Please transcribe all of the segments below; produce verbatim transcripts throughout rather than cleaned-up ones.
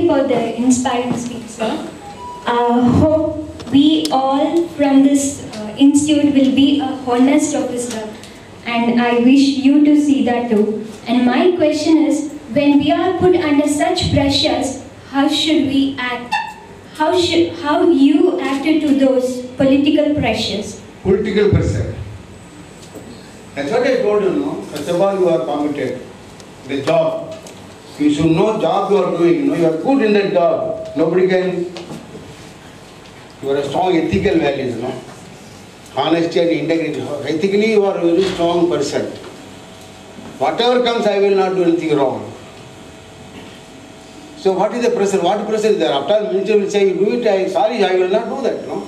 for the inspiring speech, sir. Uh, hope we all from this uh, institute will be a honest officer, and I wish you to see that too. And my question is, when we are put under such pressures, how should we act? How should how you acted to those political pressures? Political pressure. That's what I told you, no? First of all, you are committed. The job. You should know job you are doing. You know, you are good in that job. Nobody can. You are a strong ethical values, no? Honesty and integrity. Ethically, you are a very strong person. Whatever comes, I will not do anything wrong. So what is the pressure? What pressure is there? After minister will say, you do it, I sorry, I will not do that, no?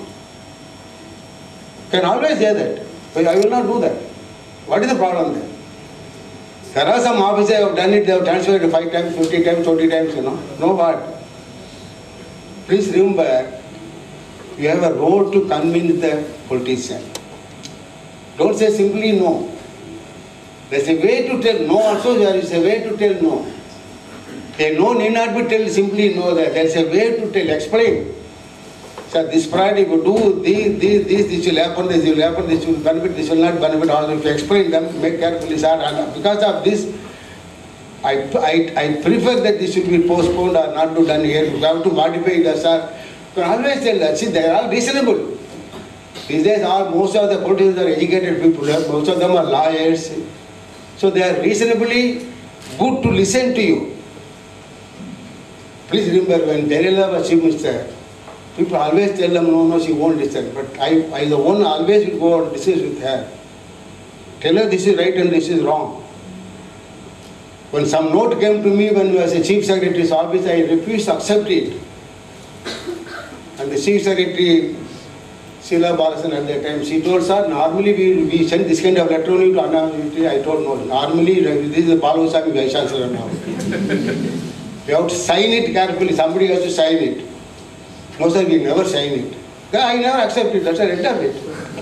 Can always say that. But I will not do that. What is the problem there? There are some officers who have done it, they have transferred five times, fifty times, twenty times, you know. No what? Please remember, you have a role to convince the politician. Don't say simply no. There is a way to tell no also, there is a way to tell no. A no need not be told simply no, there is a way to tell, explain. So this Friday, if you do this, this, this, this will happen, this will happen, this will benefit, this will not benefit. Also, if you explain them, make carefully, sir. And because of this, I, I, I prefer that this should be postponed or not to done here. You have to modify it, sir. You can always tell that. See, they are all reasonable. These days, all, most of the politicians are educated people. Most of them are lawyers. So they are reasonably good to listen to you. Please remember, when Derela was chief minister, people always tell them, no, no, she won't listen. But I, I the one always will go and discuss with her. Tell her this is right and this is wrong. When some note came to me when I was a chief secretary's office, I refused to accept it. And the chief secretary, Sheila Balasan at that time, she told, sir, normally we, we send this kind of letter only to Anna. I told no, normally this is the Balagurusamy Vice Chancellor now. You have to sign it carefully, somebody has to sign it. No sir, we never sign it. I never accept it, that's the end of it.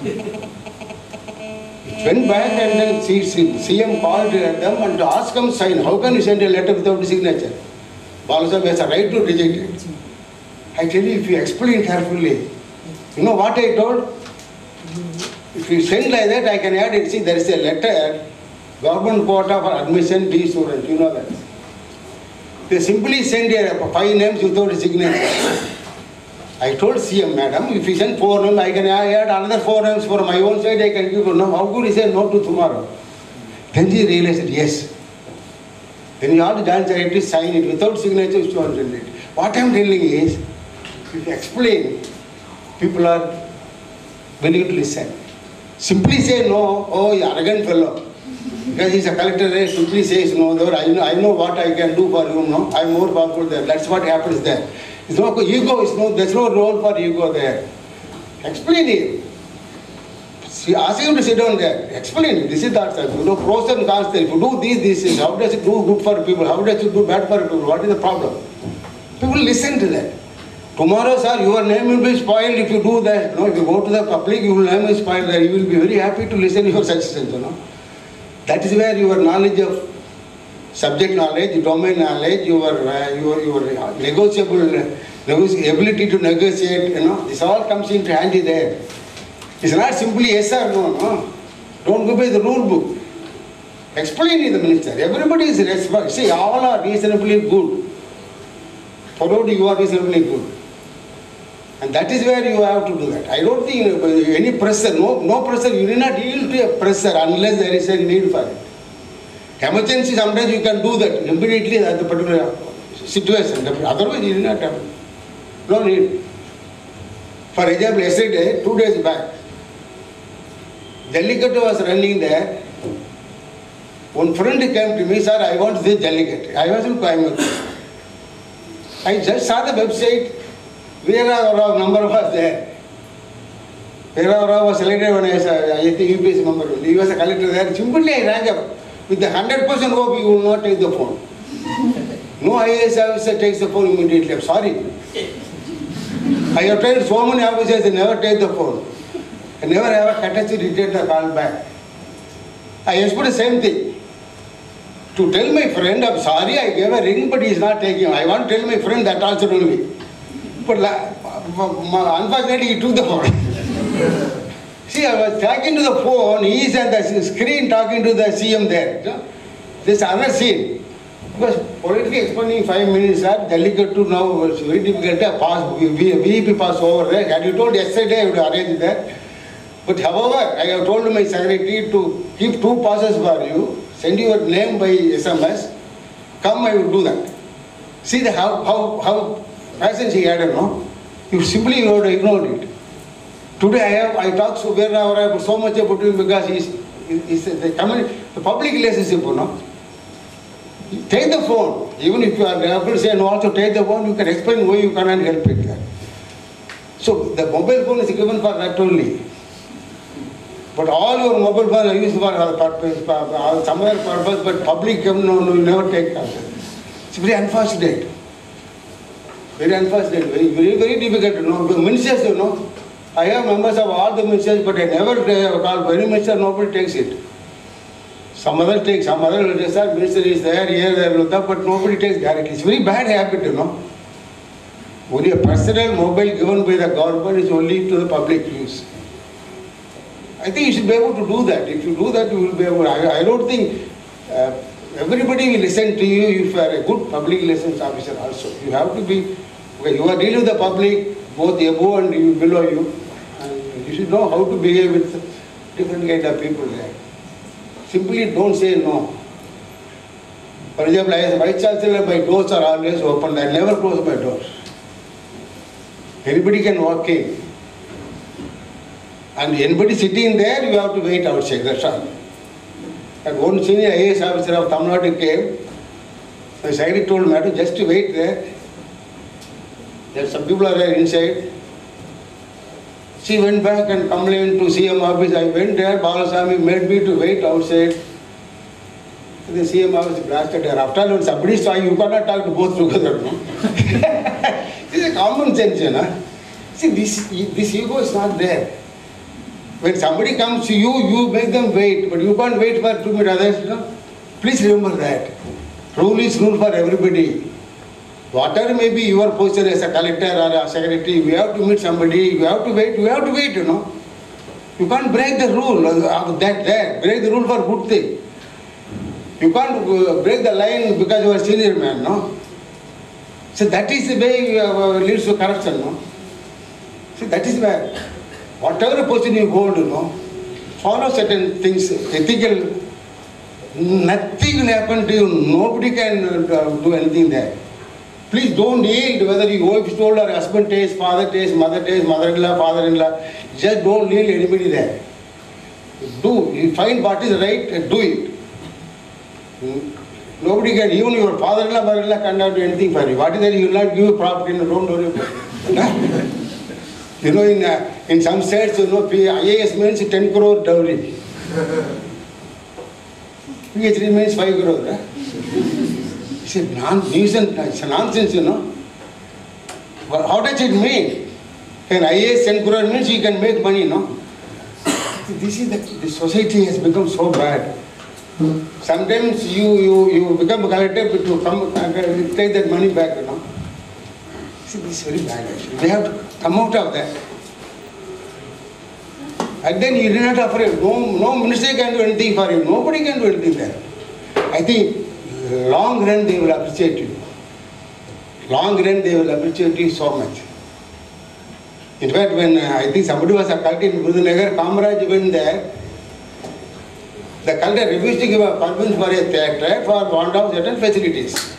It went back and then C M called them and asked them to sign. How can you send a letter without a signature? Balagurusamy has a right to reject it. I tell you, if you explain carefully, you know what I told? If you send like that, I can add it. See, there is a letter, government quota for admission B student, you know that. They simply send a five names without a signature. I told C M, madam, if you send four names, I can add another four names for my own side, I can give you. No, how could he say no to tomorrow? Then he realized that yes. Then you have to join secretary, sign it without signature, you don't send it. What I am telling is, if you explain, people are willing to listen. Simply say no, oh, you arrogant fellow. Because he's a collector there, simply says no, there, I know, I know what I can do for you, no, I'm more powerful there. That's what happens there. It's no ego, it's no, there's no role for ego there. Explain it. See, ask him to sit down there. Explain it. This is that, sir. You know, pros and cons there. If you do these, these things, how does it do good for people? How does it do bad for people? What is the problem? People listen to that. Tomorrow, sir, your name will be spoiled if you do that. You know, if you go to the public, your name will be spoiled there. You will be very happy to listen to your suggestions, you know. That is where your knowledge of subject knowledge, domain knowledge, your uh, your your negotiable uh, ability to negotiate, you know, this all comes into handy there. It's not simply yes or no, no. Don't go by the rule book. Explain to the minister. Everybody is responsible. See, all are reasonably good. Provided you are reasonably good. And that is where you have to do that. I don't think any pressure, no, no pressure, you need not yield to a pressure unless there is a need for it. Emergency, sometimes you can do that immediately at the particular situation. Otherwise, you need not have. No need. For example, yesterday, two days back, Jallikattu was running there. One friend came to me, sir, I want this Jallikattu. I was in Coimbatore. I just saw the website. Veera Rao number was there. Veera Rao was selected when I was a U P S C member. He was a collector there. Simply I rang up. With the one hundred percent hope, you will not take the phone. No I A S officer takes the phone immediately. I'm sorry. I have tried so many officers, they never take the phone. I never have a courtesy to take the call back. I expect the same thing. To tell my friend, I'm sorry, I gave a ring, but he's not taking. I want to tell my friend that also only. But unfortunately, he took the phone. See, I was talking to the phone, he is at the screen talking to the C M there. This other scene. Because politely explaining five minutes, sir, delicate to now, it's very difficult to pass, V I P pass over there. Had you told yesterday, I would arrange that. But however, I have told my secretary to keep two passes for you, send your name by S M S, come, I will do that. See the how, how, how passion she had, no? You simply you have to ignore it. Today I have, I talk so, where I have so much about him because he's, he's the, the public relationship, you know. Take the phone, even if you are able to say no, also take the phone, you can explain why you cannot help it. So the mobile phone is given for that only. But all your mobile phones are used for other purpose, for some other purpose, but public, no, no, you never take that. It's very unfortunate. Very unfortunate, very, very, very difficult to know. The ministers, you know, I have members of all the ministers, but I never call for any minister, nobody takes it. Some other take, some other minister is there, here, there, but nobody takes directly. It's very bad habit, you know. Only a personal mobile given by the government is only to the public use. I think you should be able to do that. If you do that, you will be able. I, I don't think uh, everybody will listen to you if you are a good public relations officer also. You have to be, okay, you are dealing with the public, both above and below you, and you should know how to behave with different kind of people there. Simply don't say no. For example, as a vice chancellor, my doors are always open. I never close my doors. Anybody can walk in. And anybody sitting there, you have to wait outside, that's all. And one senior I A S officer of Tamil Nadu came, my secretary told me to just wait there. There some people are there inside. She went back and complained to C M office. I went there, Balagurusamy made me to wait outside. The C M office blasted her. After all, when somebody saw you, you cannot talk to both together, no? This is a common sense, you know. See, this, this ego is not there. When somebody comes to you, you make them wait, but you can't wait for two minutes others, you know. Please remember that. Rule is rule for everybody. Whatever may be your position as a collector or a secretary, we have to meet somebody, we have to wait, we have to wait, you know. You can't break the rule of that there, break the rule for good thing. You can't break the line because you are a senior man, no. So that is the way uh, leads to corruption, no. See, that is where, whatever position you hold, you know, follow certain things, ethical, nothing will happen to you, nobody can uh, do anything there. Please don't yield whether your wife told or husband taste, father taste, mother taste, mother-in-law, father-in-law. Just don't yield anybody there. Do, you find what is right, do it. Nobody can, even your father-in-law, mother-in-law cannot do anything for you. What is that? You will not give property, no, don't worry about it. You know, in, uh, in some states, you know, I A S means ten crore dowry. P H D means five crore. Right? It's a non-nuisance, it's a nonsense, you know. But how does it mean? An I A S ten crore means you can make money, no? This is the, the society has become so bad. Sometimes you, you, you become a collector to come take that money back, you know. See, this is very bad actually. They have to come out of that. And then you are not afraid. No, no minister can do anything for you. Nobody can do anything there. I think long run they will appreciate you. Long run they will appreciate you so much. In fact, when uh, I think somebody was a cult in Virudunagar, Kamaraj went there. The culture refused to give a permission for a theatre for want of certain facilities.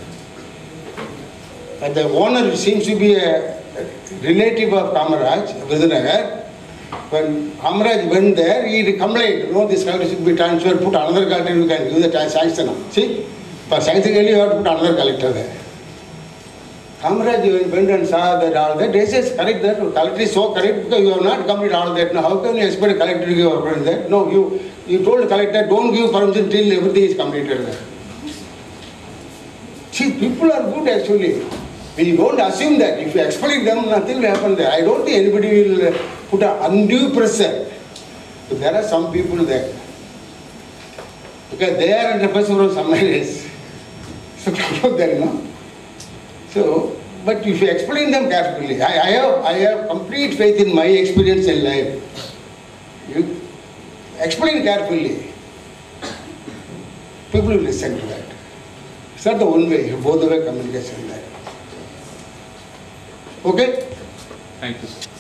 But the owner seems to be a relative of Kamaraj, Virudunagar. When Kamaraj went there, he complained, no, this culture should be transferred, put another culture, you can give the sanction. See, for sanctionally you have to put another collector there. Kamaraj went and saw that all that. They say, correct that, collector is so correct because you have not completed all that. Now, how can you expect a collector to give permission there? No, you, you told the collector, don't give permission till everything is completed there. See, people are good actually. We don't assume that. If you exploit them, nothing will happen there. I don't think anybody will put an undue pressure. But there are some people there. Because they are under pressure from somewhere else. So problem there, you know. So, but if you explain them carefully, I, I have I have complete faith in my experience in life. You explain carefully. People will listen to that. It's not the one way, both the way communication there. Okay? Thank you.